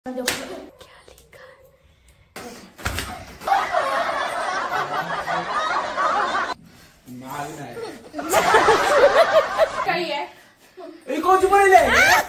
क्या लिखा है? कौन सी ले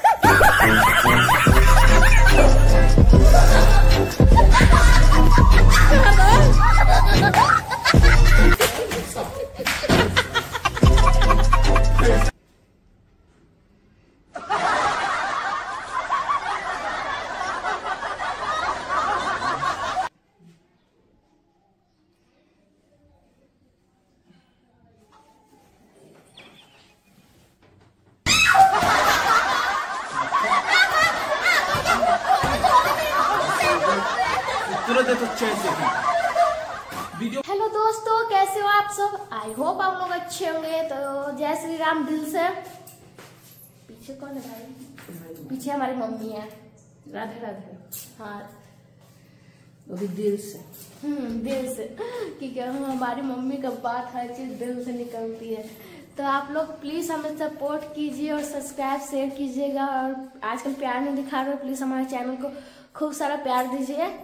हेलो दोस्तों, कैसे हो आप सब? आई होप आप लोग अच्छे होंगे। तो जय श्री राम दिल से। पीछे कौन है भाई? पीछे हमारी मम्मी है। राधे राधे। हाँ, वो भी दिल से। दिल से, क्योंकि हमारी मम्मी का बात हर चीज दिल से निकलती है। तो आप लोग प्लीज हमें सपोर्ट कीजिए और सब्सक्राइब शेयर कीजिएगा। और आजकल प्यार नहीं दिखा रहे, प्लीज हमारे चैनल को खूब सारा प्यार दीजिए।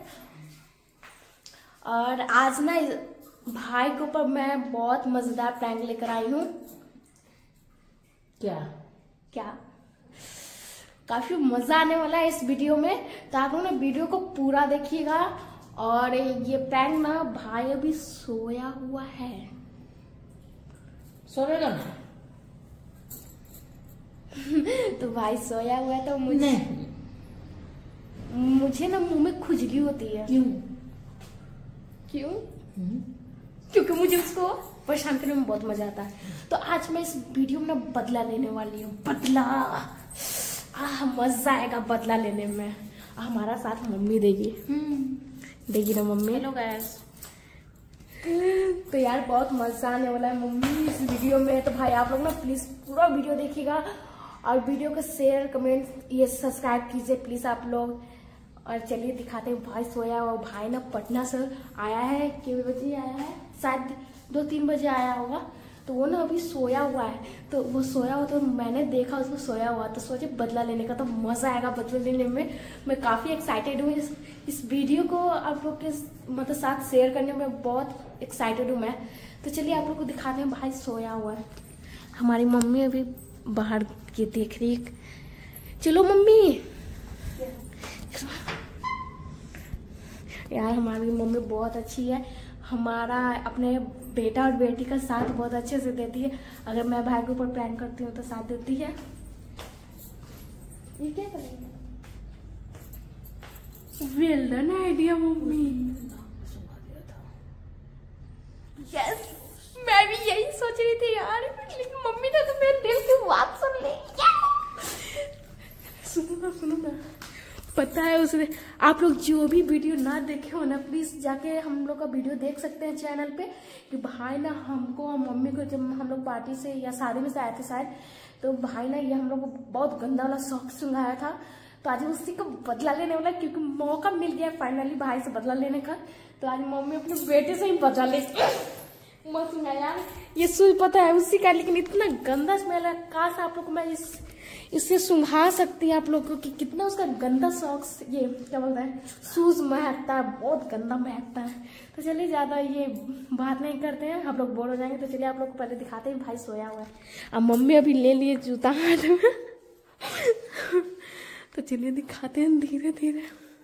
और आज ना भाई के ऊपर मैं बहुत मजेदार प्रैंक लेकर आई हूँ। क्या काफी मजा आने वाला है इस वीडियो में, तो आप लोग ना वीडियो को पूरा देखिएगा। और ये प्रैंक ना, भाई अभी सोया हुआ है। सोएगा ना? तो भाई सोया हुआ है, तो मुझे ना मुंह में खुजली होती है। क्यों? क्योंकि मुझे उसको परेशान करने में बहुत मजा आता है। तो आज मैं इस वीडियो में ना बदला लेने वाली हूँ। बदला, मजा आएगा बदला लेने में। हमारा साथ मम्मी देगी। देगी ना मम्मी? Hello guys. तो यार बहुत मजा आने वाला है मम्मी इस वीडियो में। तो भाई आप लोग ना प्लीज पूरा वीडियो देखिएगा और वीडियो को शेयर कमेंट ये सब्सक्राइब कीजिए प्लीज आप लोग। और चलिए दिखाते हैं। भाई सोया हुआ। भाई ना पटना से आया है। कितने बजे आया है? शायद 2-3 बजे आया होगा। तो वो ना अभी सोया हुआ है। तो वो सोया हुआ, तो मैंने देखा उसको सोया हुआ, तो सोचे बदला लेने का। तो मजा आएगा बदला लेने में। मैं काफी एक्साइटेड हूँ। इस वीडियो को आप लोग के मतलब साथ शेयर करने में बहुत एक्साइटेड हूँ मैं। तो चलिए आप लोग को दिखाते हैं। भाई सोया हुआ है। हमारी मम्मी अभी बाहर की देख रही है। चलो मम्मी। यार हमारी मम्मी बहुत अच्छी है। हमारा अपने बेटा और बेटी का साथ बहुत अच्छे से देती है। अगर मैं भाई के ऊपर प्रैंक करती हूँ तो साथ देती है। ये क्या करेंगे? Well done idea mummy. Yes, मैं भी यही सोच रही थी यार, लेकिन मम्मी ने तो मेरे दिल की बात सुन ली। सुनो ना, पता है उसने, आप लोग जो भी वीडियो ना देखे हो ना, प्लीज जाके हम लोग का वीडियो देख सकते हैं चैनल पे। कि भाई ना हमको और मम्मी को, जब हम लोग पार्टी से या शादी में से आए थे शायद, तो भाई ना ये हम लोग को बहुत गंदा वाला शौक सुंघाया था। तो आज उसी को बदला लेने वाला, क्योंकि मौका मिल गया फाइनली भाई से बदला लेने का। तो आज मम्मी अपने बेटे से ही बदला ले। मत सुना यार, ये सुई पता है उसी का, लेकिन इतना गंदा स्मेल है। काश आप लोग को मैं इससे सुंघा सकती है आप लोगों को कि कितना उसका गंदा सॉक्स, ये क्या बोलता है, शूज महकता है, बहुत गंदा महकता है। तो चलिए ज्यादा ये बात नहीं करते हैं, आप लोग बोर हो जाएंगे। तो चलिए आप लोग को पहले दिखाते हैं। भाई सोया हुआ है। अब मम्मी अभी ले लिए जूता हाथ में। तो चलिए दिखाते हैं धीरे धीरे।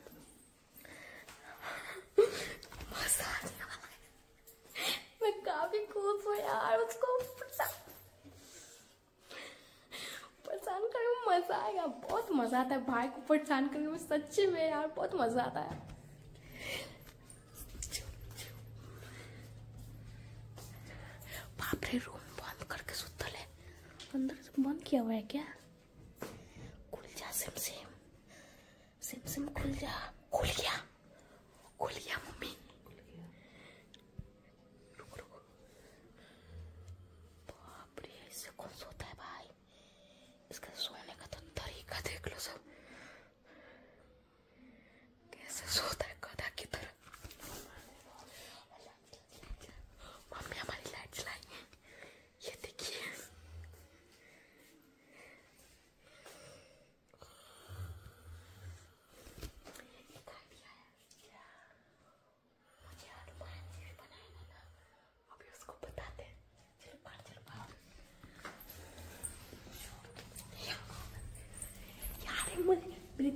मैं काफी खुश हूँ यार, उसको परेशान करने में मजा आएगा। बहुत मजा आता है भाई को परेशान करने में, सच्ची में यार बहुत मजा आता है। बाप रे, रूम बंद करके सुतल है। अंदर से बंद किया हुआ है क्या? खुल जा सिम सिम, खुल जा। खुल गया मम्मी। बाप रे, इससे कौन सोता है भाई? इसका सोने का तो तरीका देख लो सब, कैसे सोता है गधा की तरह। मम्मी हमारी लाइट जलाई, ये देखिए।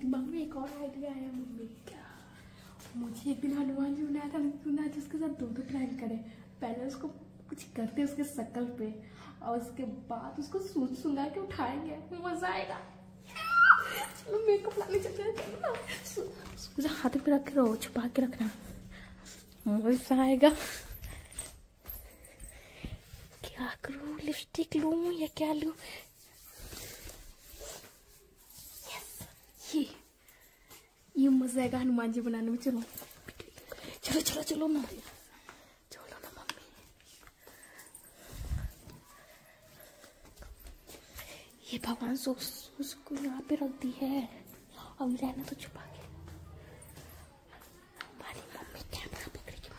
दिमाग में एक और आइडिया आया मम्मी क्या, मुझे एक दिन हनुमान जी बनाया था, क्यों ना आज उसके साथ दो प्रैंक करें। पहले उसको कुछ करते उसके शक्ल पे और उसके बाद उसको सूट सुंगा के उठाएंगे, मजा आएगा। चलो मेकअप लाने चलते हैं, हाथ पे रख के रहो, छुपा के रखना, मजा आएगा। क्या करूं, लिपस्टिक लूं या क्या लूं? ये मजा आएगा हनुमान जी बनाने में। चलो चलो चलो चलो ना, चलो ना मम्मी। ये भगवान उसको यहाँ पे रख दी है, अभी रहना तो छुपा के। हमारी मम्मी कैमरा पकड़ेगी,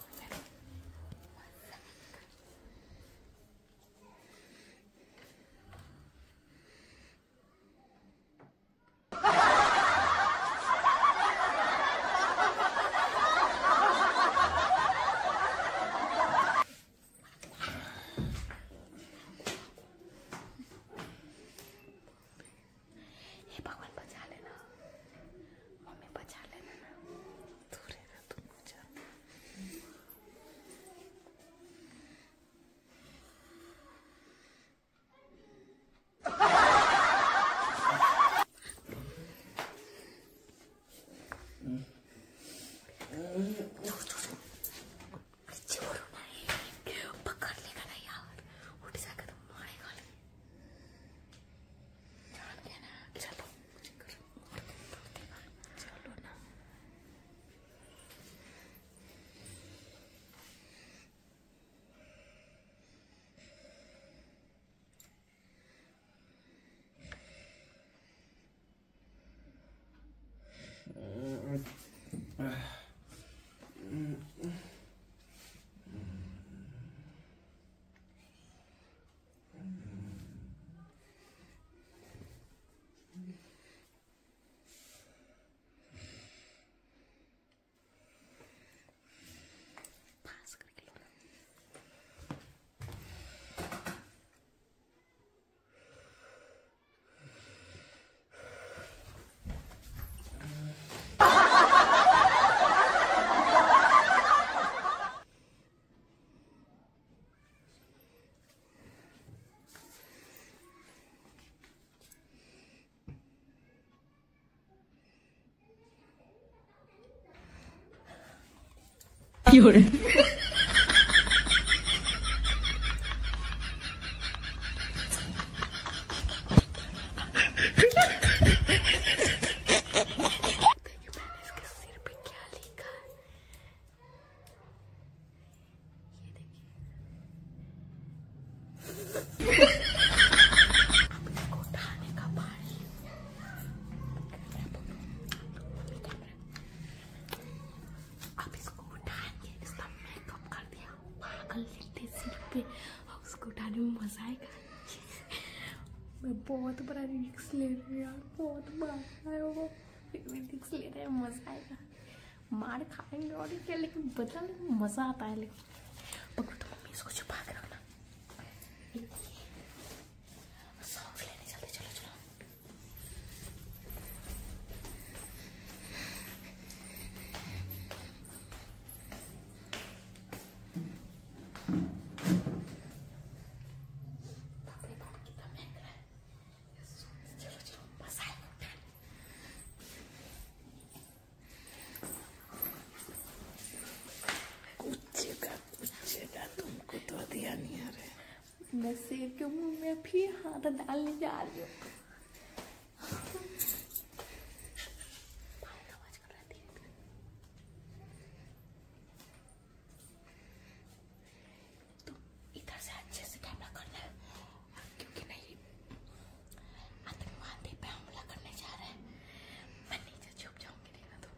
有人。 उसको उठाने में मजा आएगा। मैं बहुत बड़ा रिस्क ले रही हूँ यार, बहुत बड़ा है वो, रिस्क ले रहे हैं, मजा आएगा। मार खाएंगे और क्या, लेकिन बदल मजा आता है। लेकिन पकड़ो तो मम्मी, इसको छुपा के रखना। सॉन्ग लेने चलते, चलो चलो। तुमको तो दिया नहीं आ रहा। मैं शेर के मुंह में भी हाथ डालने जा रही हूँ। तो इधर से अच्छे से कैमरा करना है, क्योंकि नहीं आतंकवादी पे हमला करने जा रहे हैं। मैं नीचे छुप जाऊंगी, देखना तो।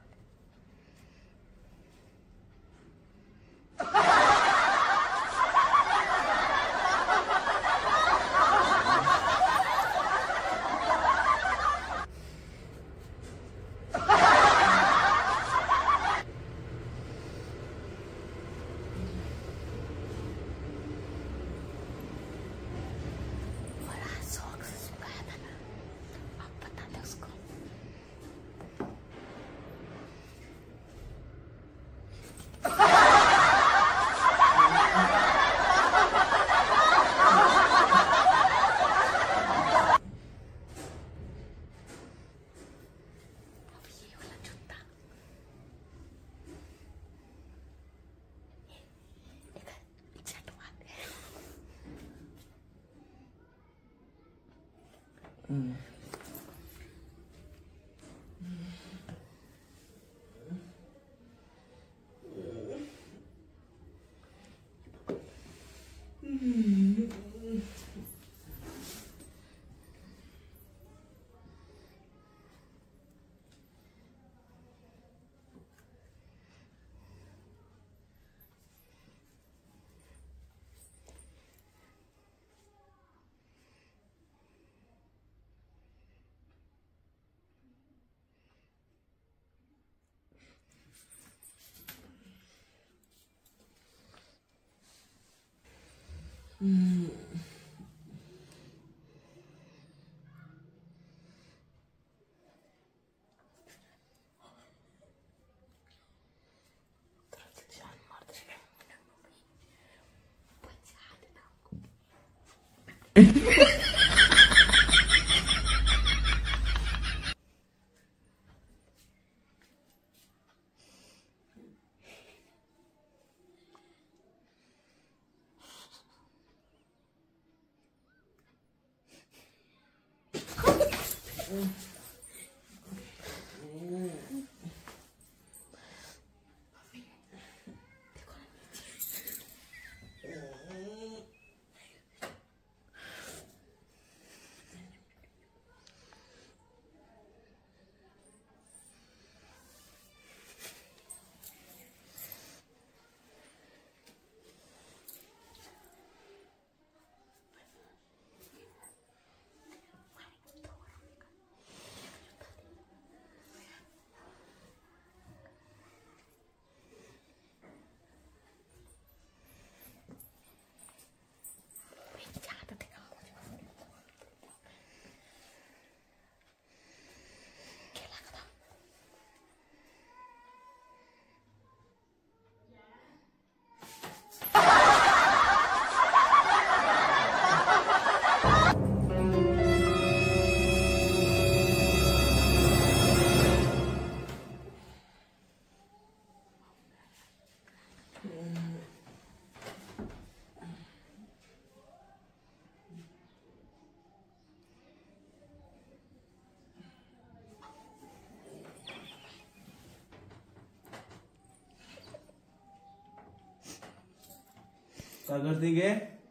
क्या कर देंगे?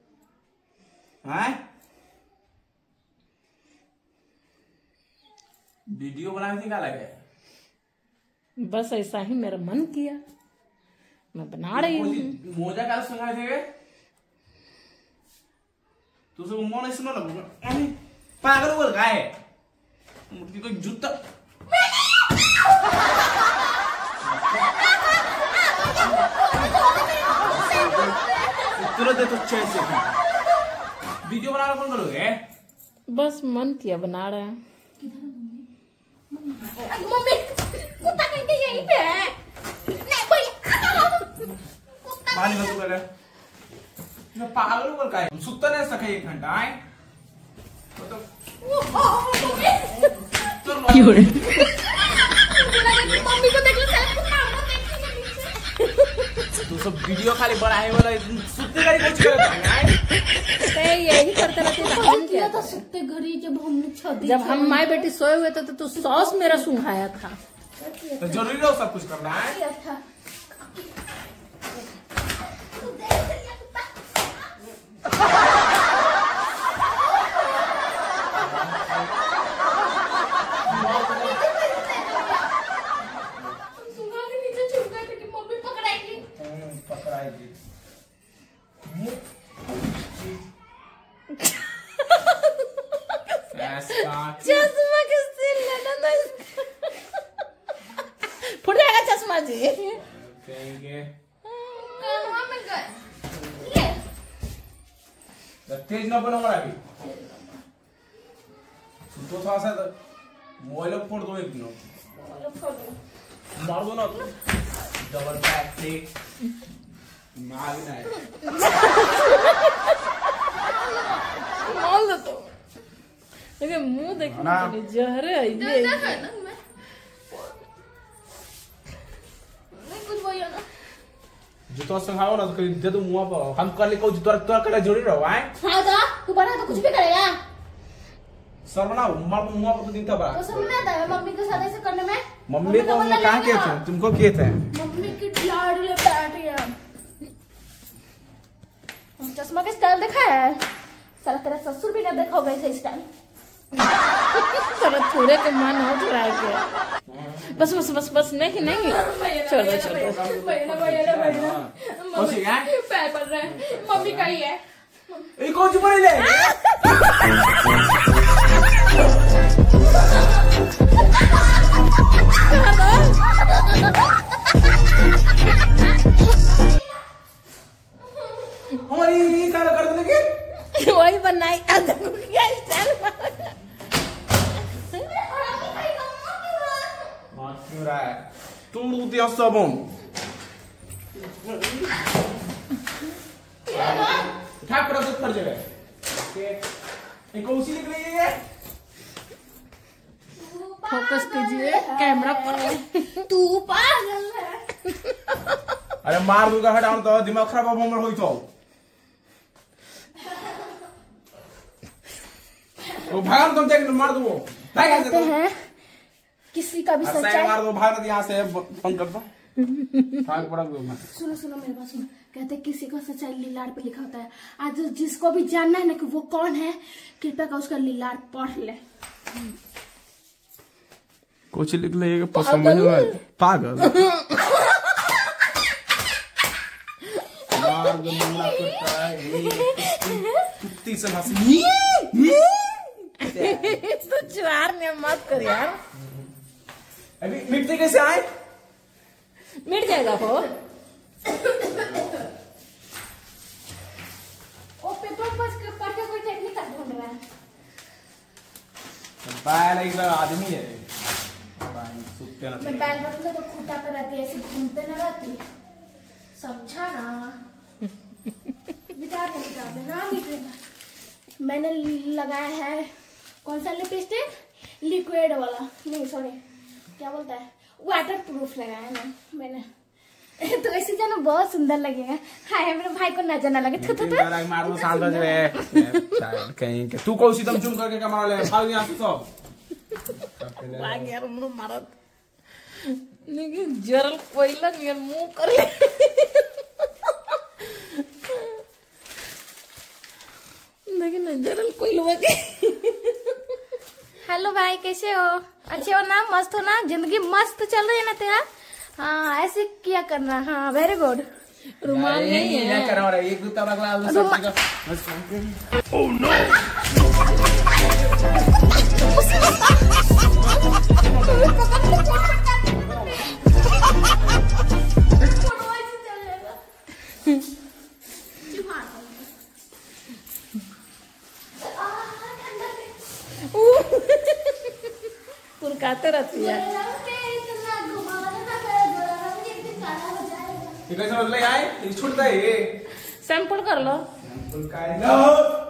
हाँ? वीडियो बनाने से क्या लगे? बस ऐसा ही मेरा मन किया, मैं बना रही हूँ। मोजा क्या सुना थे? तू सब मोने सुना लगा? अरे पागल हो गया है? मुझे कोई जूता तुरंत दे तो चेंज से वीडियो बनाना कौन करोगे? बस मन किया बना रहे हैं। मम्मी कुत्ता कहीं के यहीं पे है। नहीं कोई मानी मत करे। मैं पागल हो गया है। सुत्ता नहीं सके 1 घंटा है। तो क्यों रे? मम्मी को देख लो साला कुत्ता तू सब वीडियो खाली बनाए वाला सुत्ते घड़ी कुछ करता है। यही करते रहते हम किया था सुत्ते घड़ी जब हम माँ बेटी सोए हुए थे तो तू सॉस मेरा सुंघाया था। तो जरूरी है सब कुछ करना है। चश्मा किससे लेना था? फुट जाएगा चश्मा जी। तेज ना बनो हमारा भी। तो थोड़ा सा मोबाइल फोड़ दो एक दिन। मार दो ना डबल बैक टेक मार ना है। मार दो तो। लेकिन मुंह देखने जहर है ये। जूता संभालो ना तो कहीं दे दो मुंह पर। हम कर ले को जूता तोरा कर जोड़ी रहो आए। हाँ तो तू बना तो कुछ भी करेगा। सरवना मार मुंह पर दिन था बा तो सब ना था मम्मी के साथ ऐसे करने में। मम्मी को बोला कहां किए थे तुमको किए थे मम्मी की लाडली बैठी है। हम चश्मा के स्टाइल देखा है साला तेरा ससुर भी ना देखा होगा ऐसे स्टाइल। थोड़ा थोड़े के मन हो ट्राई के बस बस बस बस नहीं नहीं छोड़ो छोड़ो भैया ओसी क्या पैर पड़ रहा है मम्मी का ही है। ए कौन सी पड़ी ले हमारी ये क्या कर देने के वही बनाई अब देखो क्या स्टाइल मार क्यों रहा है तू दिया सब हम ठाक कर दूध पड़ जाए एक उसी निकल गई फोकस कीजिए कैमरा पर तू पागल है। अरे मार दूंगा हटाओ तो दिमाग खराब अब हमर होई तो वो भाग तुम देख मार दो भाग कहते हैं किसी का भी सच्चाई मार दो भाग यहां से फोन कर दो भाग पड़ा दो मैं सुनो सुनो मेरी बात सुनो। कहते हैं किसी का सच्चाई लीलार पे लिखा होता है। आज जिसको भी जानना है ना कि वो कौन है कृपया का उसका लीलार पढ़ ले। कुछ लिख ले पसंद है पागल मार दो मुन्ना करता है कुत्ती से हंसी तो ज्वार ने मत कर यार अभी मिटते कैसे आए मिट जाएगा वो ओ पेपर पढ़ के कोई टेक्निक ढूंढ रहा है। बैल एक आदमी है सुत्ते ना मैं बैल बटन तो खूटा पे रहती है ऐसे घूमते ना रहती समझा ना बिता दे ना मिटेगा। मैंने लगाया है कौन सा लिपस्टिक लिक्विड वाला नहीं सॉरी क्या बोलता है वाटर प्रूफ लगाया है मैंने तो ऐसे जाना बहुत सुंदर लगेगा। हाय मेरे भाई को नजर ना लगे मार दो साल बज रहे कहीं के तू कौन सी दम चुम करके कमा ले भाग यहां से सब लाग यार मुंह मारत लेकिन जरल कोइला मेर मुंह कर ले लेकिन जरल कोइलवा के हेलो भाई कैसे हो अच्छे हो ना मस्त हो ना जिंदगी मस्त चल रही है ना तेरा। हाँ ऐसे क्या करना हाँ वेरी गुड। रुमाल नहीं है करा रहा है एक दूसरा अगला सब का ओह नो पुरकाते रहती है ये कैसे बदले आए ये छूटता है ये सैंपल कर लो सैंपल का है नो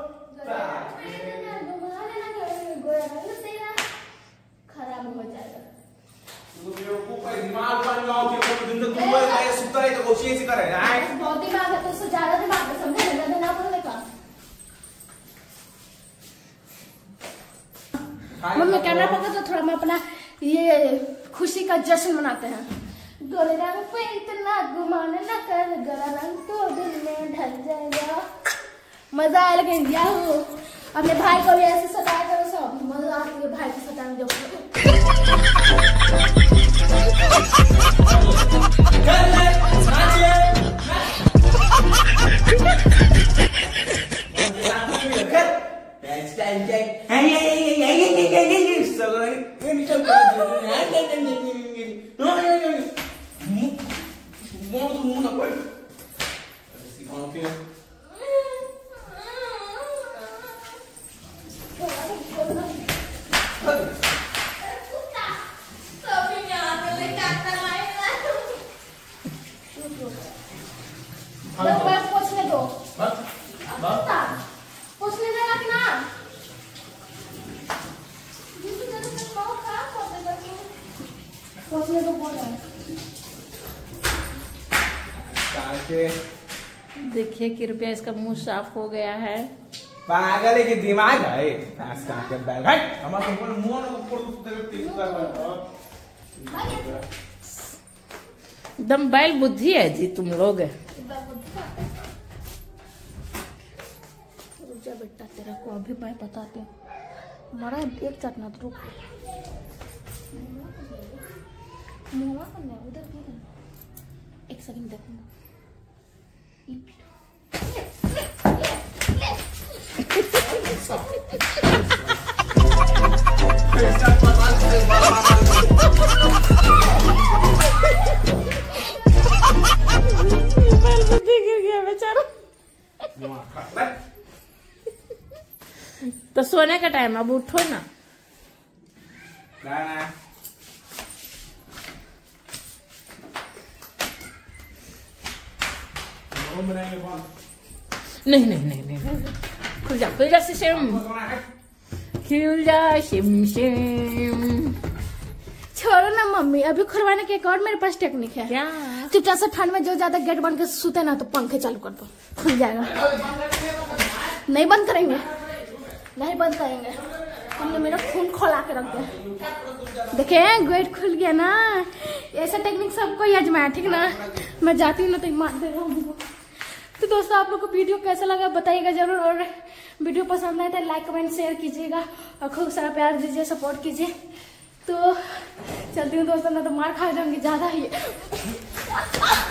खराब हो जाएगा। ऊपर दिमाग बन जाओ कि कोई दिन तक दूर है सुता है तो कोशिश ऐसे करे आए बहुत दिमाग है तो उससे ज्यादा दिमाग है समझे ज्यादा ना बोलने का। मम्मी कैमरा पकड़ तो थोड़ा मैं अपना ये खुशी का जश्न मनाते हैं। गोरे रंग पे इतना गुमान न कर गोरा रंग तो दिल में ढल जाएगा। मजा आया लेकिन याहू अपने भाई को भी ऐसे सताया करो सब मजा आती है भाई को सताने जो पूछने दो पूछने देगा कि ना पूछने तो बोल रहा है। देखिए कृपया इसका मुंह साफ हो गया है पागल है कि दिमाग है फैस का के बैल है हमारा तुमको मुंह ना ऊपर तो तेरे टिक कर एकदम बैल बुद्धि है जी तुम लोग। रुक जा बेटा, तेरा को अभी मैं बताती हूँ। हमारा एक चटना तो रुक, मुँह करना उधर क्या करना, एक सेकंड देखूंगा। गिर गया बेचारा। तो सोने का टाइम, अब उठो ना। ना नहीं नहीं नहीं नहीं, खुल जा शिम, खुल जा शिम शिम। छोड़ो ना मम्मी, अभी खुलवाने के एक और मेरे पास टेक्निक है। क्या? चुपचाप से ठंड में जो ज्यादा गेट बंद के सोते ना तो पंखे चालू कर दो, खुल जाएगा। नहीं बंद करेंगे, नहीं बंद करेंगे, हमने मेरा खून खोला के रख दिया। देखे गेट खुल गया ना। ऐसा टेक्निक सबको ही आजमाया, ठीक ना। मैं जाती हूँ ना तो मार दे रहा हूँ। तो दोस्तों आप लोग को वीडियो कैसा लगा बताइएगा जरूर, और वीडियो पसंद आए तो लाइक कमेंट शेयर कीजिएगा और खूब सारा प्यार दीजिए, सपोर्ट कीजिए। तो चलती हूँ दोस्तों, ना तो मार खा जाऊंगी ज्यादा ही।